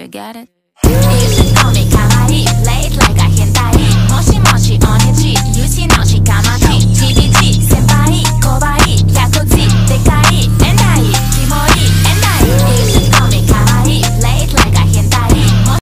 You get it? You should call me Kamari, late like I hit